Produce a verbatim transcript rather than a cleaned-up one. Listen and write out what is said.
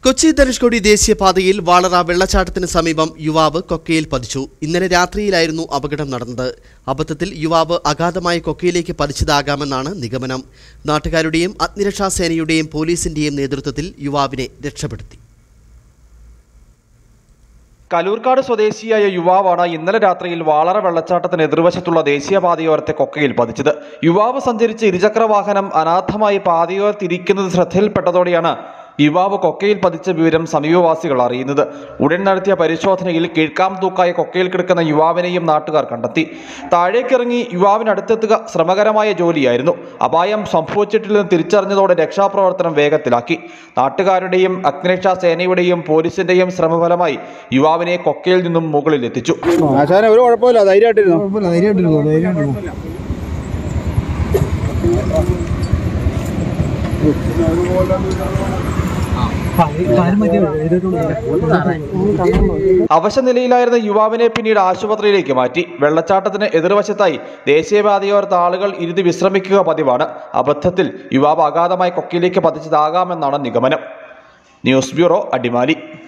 കൊച്ചി ധനുഷ്കോടി ദേശീയപാതയിൽ വാളറ വെള്ളച്ചാട്ടത്തിന് സമീപം യുവാവ് കൊക്കയിൽ പതിച്ചു. ഇന്നലെ രാത്രിയിലായിരുന്നു അപകടം നടന്നത്. അബദ്ധത്തിൽ യുവാവ് അഗാധമായ കൊക്കയിലേക്ക് പതിച്ചതാകാമെന്നാണ് നിഗമനം. നാട്ടുകാരുടെയും അഗ്നിരക്ഷാസേനയുടെയും പോലീസിന്റെയും നേതൃത്വത്തിൽ യുവാവിനെ രക്ഷപ്പെടുത്തി. കലൂർക്കാട് സ്വദേശിയായ യുവാവാണ് ഇന്നലെ രാത്രിയിൽ വാളറ വെള്ളച്ചാട്ടത്തിന് എതിർവശത്തുള്ള ദേശീയപാതയോരത്തെ കൊക്കയിൽ പതിച്ചത്. യുവാവ് സഞ്ചരിച്ച ഇരുചക്ര വാഹനം അനാഥമായി പാതയോരത്തിരിക്കുന്നത് ശ്രദ്ധയിൽപ്പെട്ടതോടെയാണ് യുവാവ് കൊക്കയിൽ പതിച്ച വിവരം സമീപവാസികൾ അറിയുന്നത്. ഉടൻ നടത്തിയ പരിശോധനയിൽ കീഴ്ക്കാം തൂക്കായ കൊക്കയിൽ കിടക്കുന്ന യുവാവിനെയും നാട്ടുകാർ കണ്ടെത്തി. താഴേക്കിറങ്ങി യുവാവിനടുത്തെത്തുക ശ്രമകരമായ ജോലിയായിരുന്നു. അപായം സംഭവിച്ചിട്ടില്ലെന്ന് തിരിച്ചറിഞ്ഞതോടെ രക്ഷാപ്രവർത്തനം വേഗത്തിലാക്കി. നാട്ടുകാരുടെയും അഗ്നിരക്ഷാ സേനയുടെയും പോലീസിന്റെയും ശ്രമഫലമായി യുവാവിനെ കൊക്കയിൽ നിന്നും മുകളിൽ എത്തിച്ചു. അവശനിലയിലായിരുന്ന യുവാവിനെ പിന്നീട് ആശുപത്രിയിലേക്ക് മാറ്റി. വെള്ളച്ചാട്ടത്തിന് എതിർവശത്തായി ദേശീയപാതയോരത്ത് ആളുകൾ ഇരുന്ന് വിശ്രമിക്കുക പതിവാണ്. അബദ്ധത്തിൽ യുവാവ് അഗാധമായി കൊക്കയിലേക്ക് പതിച്ചതാകാമെന്നാണ് നിഗമനം. News bureau, Adimali.